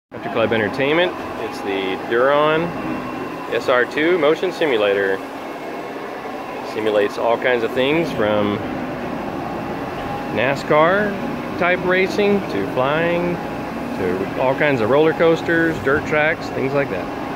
Country Club Entertainment. It's the Doron SR2 motion simulator. Simulates all kinds of things from NASCAR type racing to flying to all kinds of roller coasters, dirt tracks, things like that.